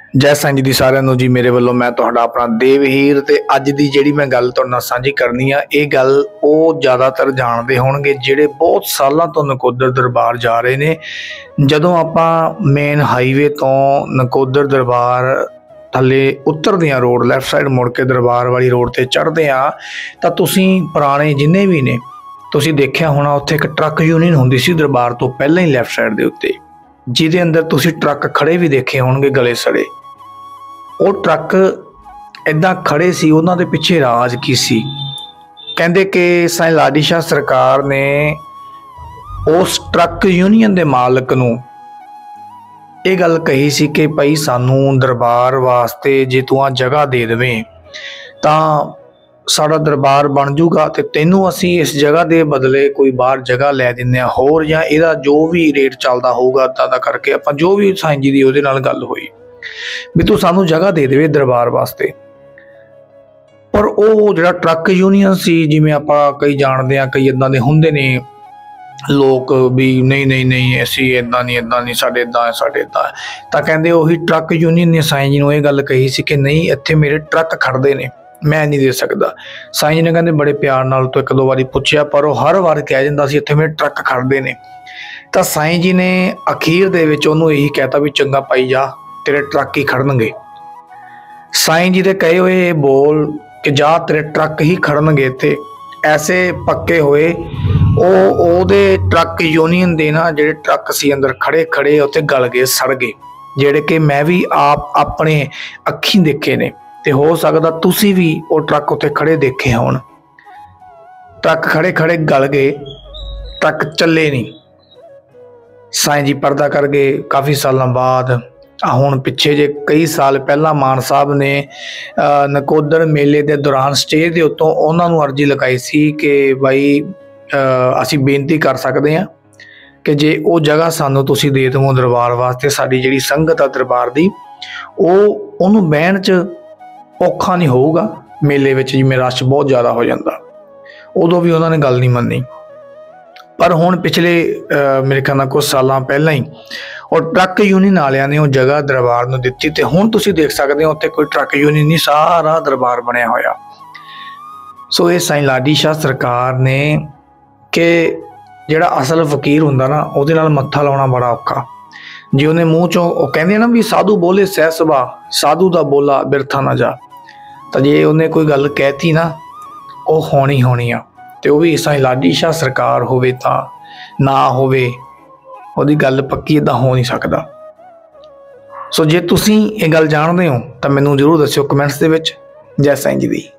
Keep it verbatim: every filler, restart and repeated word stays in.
जय साईं जी दी सारिਆਂ ਨੂੰ जी मेरे ਵੱਲੋਂ मैं ਤੁਹਾਡਾ अपना देवहीर ते ਅੱਜ ਦੀ ਜਿਹੜੀ मैं ਗੱਲ ਤੁਹਾਡੇ ਨਾਲ ਸਾਂਝੀ ਕਰਨੀ ਆ। ਇਹ ਗੱਲ ਉਹ ਜ਼ਿਆਦਾਤਰ ਜਾਣਦੇ ਹੋਣਗੇ ਜਿਹੜੇ ਬਹੁਤ ਸਾਲਾਂ ਤੋਂ ਨਕੋਦਰ ਦਰਬਾਰ ਜਾ ਰਹੇ ਨੇ। ਜਦੋਂ ਆਪਾਂ ਮੇਨ ਹਾਈਵੇ ਤੋਂ ਨਕੋਦਰ ਦਰਬਾਰ ਥੱਲੇ ਉਤਰਦੇ ਆ रोड लैफ्ट साइड मुड़ के दरबार वाली रोड ते चढ़ते आ ਤਾਂ ਤੁਸੀਂ ਪੁਰਾਣੇ ਜਿੰਨੇ ਵੀ ਨੇ ਤੁਸੀਂ ਦੇਖਿਆ ਹੋਣਾ ਉੱਥੇ ਇੱਕ ਟਰੱਕ ਯੂਨੀਅਨ ਹੁੰਦੀ ਸੀ ਦਰਬਾਰ ਤੋਂ ਪਹਿਲਾਂ ਹੀ ਲੈਫਟ ਸਾਈਡ ਦੇ ਉੱਤੇ, ਜਿਹਦੇ ਅੰਦਰ ਤੁਸੀਂ ਟਰੱਕ ਖੜੇ ਵੀ ਦੇਖੇ ਹੋਣਗੇ ਗਲੇ ਸੜੇ। ਉਹ ਟਰੱਕ ਇਦਾਂ ਖੜੇ ਸੀ, ਉਹਨਾਂ ਦੇ ਪਿੱਛੇ ਰਾਜ ਕੀ ਸੀ। ਕਹਿੰਦੇ ਕਿ ਸਾਈਂ ਲਾਡੀ ਸ਼ਾਹ ਸਰਕਾਰ ਨੇ ਉਸ ਟਰੱਕ ਯੂਨੀਅਨ ਦੇ ਮਾਲਕ ਨੂੰ ਇਹ ਗੱਲ ਕਹੀ ਸੀ ਕਿ ਭਾਈ ਸਾਨੂੰ ਦਰਬਾਰ ਵਾਸਤੇ ਜੇ ਤੂੰ ਆ ਜਗ੍ਹਾ ਦੇ ਦੇਵੇਂ ਤਾਂ ਸਾਡਾ ਦਰਬਾਰ ਬਣ ਜੂਗਾ ਤੇ ਤੈਨੂੰ ਅਸੀਂ ਇਸ ਜਗ੍ਹਾ ਦੇ ਬਦਲੇ ਕੋਈ ਬਾਹਰ ਜਗ੍ਹਾ ਲੈ ਦਿੰਦੇ ਆ ਹੋਰ, ਜਾਂ ਇਹਦਾ ਜੋ ਵੀ ਰੇਟ ਚੱਲਦਾ ਹੋਊਗਾ ਤਾਂ ਦਾ ਕਰਕੇ ਆਪਾਂ ਜੋ ਵੀ ਸਾਈਂ ਜੀ ਦੀ ਉਹਦੇ ਨਾਲ ਗੱਲ ਹੋਈ ਵੀ ਤੂੰ ਸਾਨੂੰ ਜਗ੍ਹਾ ਦੇ ਦੇਵੇ ਦਰਬਾਰ ਵਾਸਤੇ। ਪਰ ਉਹ ਜਿਹੜਾ ਟਰੱਕ ਯੂਨੀਅਨ ਸੀ, ਜਿਵੇਂ ਆਪਾਂ ਕਈ ਜਾਣਦੇ ਆ ਕਈ ਇਦਾਂ ਦੇ ਹੁੰਦੇ ਨੇ ਲੋਕ ਵੀ ਨਹੀਂ ਨਹੀਂ ਨਹੀਂ ਅਸੀਂ ਇੱਦਾਂ ਨਹੀਂ ਇੱਦਾਂ ਨਹੀਂ ਸਾਡੇ ਇੱਦਾਂ ਸਾਡੇ ਇੱਦਾਂ, ਤਾਂ ਕਹਿੰਦੇ ਉਹੀ ਟਰੱਕ ਯੂਨੀਅਨ ਨੇ ਸਾਈਂ ਜੀ ਨੂੰ ਇਹ ਗੱਲ ਕਹੀ ਸੀ ਕਿ ਨਹੀਂ ਇੱਥੇ ਮੇਰੇ ਟਰੱਕ ਖੜਦੇ ਨੇ, ਮੈਂ ਨਹੀਂ ਦੇ ਸਕਦਾ। ਸਾਈਂ ਜੀ ਨੇ ਕਹਿੰਦੇ ਬੜੇ ਪਿਆਰ ਨਾਲ ਤੋਂ ਇੱਕ ਦੋ ਵਾਰੀ ਪੁੱਛਿਆ, ਪਰ ਉਹ ਹਰ ਵਾਰ ਕਹਿ ਜਾਂਦਾ ਸੀ ਇੱਥੇ ਮੇਰੇ ਟਰੱਕ ਖੜਦੇ ਨੇ। ਤਾਂ ਸਾਈਂ ਜੀ ਨੇ ਅਖੀਰ ਦੇ ਵਿੱਚ ਉਹਨੂੰ ਇਹੀ ਕਹਿਤਾ ਵੀ ਚੰਗਾ ਪਾਈ ਜਾ, ਤੇਰੇ ਟਰੱਕ ਹੀ ਖੜਨਗੇ। ਸਾਈਂ ਜੀ ਦੇ ਕਹੇ ਹੋਏ ਇਹ ਬੋਲ ਕਿ ਜਾ ਤੇਰੇ ਟਰੱਕ ਹੀ ਖੜਨਗੇ ਇੱਥੇ ਐਸੇ ਪੱਕੇ ਹੋਏ। ਉਹ ਉਹਦੇ ਟਰੱਕ ਯੂਨੀਅਨ ਦੇ ਨਾ ਜਿਹੜੇ ਟਰੱਕ ਸੀ ਅੰਦਰ ਖੜੇ ਖੜੇ ਉੱਥੇ ਗਲ ਗਏ, ਸੜ ਗਏ, ਜਿਹੜੇ ਕਿ ਮੈਂ ਵੀ ਆਪ ਆਪਣੇ ਅੱਖੀਂ ਦੇਖੇ ਨੇ ਤੇ ਹੋ ਸਕਦਾ ਤੁਸੀਂ ਵੀ ਉਹ ਟਰੱਕ ਉੱਥੇ ਖੜੇ ਦੇਖੇ ਹੋਣ। ਟਰੱਕ ਖੜੇ ਖੜੇ ਗਲ ਗਏ, ਟਰੱਕ ਚੱਲੇ ਨਹੀਂ। ਸਾਈਂ ਜੀ ਪਰਦਾ ਕਰ ਗਏ ਕਾਫੀ ਸਾਲਾਂ ਬਾਅਦ। ਹੁਣ ਪਿੱਛੇ ਜੇ ਕਈ ਸਾਲ ਪਹਿਲਾਂ ਮਾਨ ਸਾਹਿਬ ਨੇ ਨਕੋਦਰ ਮੇਲੇ ਦੇ ਦੌਰਾਨ ਸਟੇਜ ਦੇ ਉੱਤੋਂ ਉਹਨਾਂ ਨੂੰ ਅਰਜ਼ੀ ਲਗਾਈ ਸੀ ਕਿ ਬਾਈ ਅਸੀਂ ਬੇਨਤੀ ਕਰ ਸਕਦੇ ਹਾਂ ਕਿ ਜੇ ਉਹ ਜਗ੍ਹਾ ਸਾਨੂੰ ਤੁਸੀਂ ਦੇ ਦੇਵੋ ਦਰਬਾਰ ਵਾਸਤੇ, ਸਾਡੀ ਜਿਹੜੀ ਸੰਗਤ ਆ ਦਰਬਾਰ ਦੀ ਉਹ ਉਹਨੂੰ ਬਹਿਣ 'ਚ ਔਖਾ ਨਹੀਂ ਹੋਊਗਾ ਮੇਲੇ ਵਿੱਚ, ਜਿਵੇਂ ਰਸ਼ ਬਹੁਤ ਜ਼ਿਆਦਾ ਹੋ ਜਾਂਦਾ। ਉਦੋਂ ਵੀ ਉਹਨਾਂ ਨੇ ਗੱਲ ਨਹੀਂ ਮੰਨੀ। ਪਰ ਹੁਣ ਪਿਛਲੇ ਮੇਰੇ ਖਿਆਲ ਨਾਲ ਕੁਝ ਸਾਲਾਂ ਪਹਿਲਾਂ ਹੀ ਉਹ ਟਰੱਕ ਯੂਨੀਅਨ ਵਾਲਿਆਂ ਨੇ ਉਹ ਜਗ੍ਹਾ ਦਰਬਾਰ ਨੂੰ ਦਿੱਤੀ ਤੇ ਹੁਣ ਤੁਸੀਂ ਦੇਖ ਸਕਦੇ ਹੋ ਉੱਥੇ ਕੋਈ ਟਰੱਕ ਯੂਨੀਅਨ ਨਹੀਂ, ਸਾਰਾ ਦਰਬਾਰ ਬਣਿਆ ਹੋਇਆ। ਸੋ ਇਹ ਸਾਈਂ ਲਾਡੀ ਸ਼ਾਹ ਸਰਕਾਰ ਨੇ ਕਿ ਜਿਹੜਾ ਅਸਲ ਫਕੀਰ ਹੁੰਦਾ ਨਾ ਉਹਦੇ ਨਾਲ ਮੱਥਾ ਲਾਉਣਾ ਬੜਾ ਔਖਾ। ਜੇ ਉਹਨੇ ਮੂੰਹ ਚੋਂ ਉਹ ਕਹਿੰਦੇ ਨਾ ਵੀ ਸਾਧੂ ਬੋਲੇ ਸਹਿ ਸੁਭਾ, ਸਾਧੂ ਦਾ ਬੋਲਾ ਬਿਰਥਾ ਨਾ ਜਾ, ਤਾਂ ਜੇ ਉਹਨੇ ਕੋਈ ਗੱਲ ਕਹਿਤੀ ਨਾ ਉਹ ਹੋਣੀ ਹੋਣੀ ਆ। ਤੇ ਉਹ ਵੀ ਸਾਈਂ ਲਾਡੀ ਸ਼ਾਹ ਸਰਕਾਰ ਹੋਵੇ ਤਾਂ ਨਾ ਹੋਵੇ, ਉਹਦੀ ਗੱਲ ਪੱਕੀ ਇੱਦਾਂ ਹੋ ਨਹੀਂ ਸਕਦਾ। ਸੋ ਜੇ ਤੁਸੀਂ ਇਹ ਗੱਲ ਜਾਣਦੇ ਹੋ ਤਾਂ ਮੈਨੂੰ ਜ਼ਰੂਰ ਦੱਸਿਓ ਕਮੈਂਟਸ ਦੇ ਵਿੱਚ। ਜੈ ਸਾਈਂ ਜੀ ਦੀ।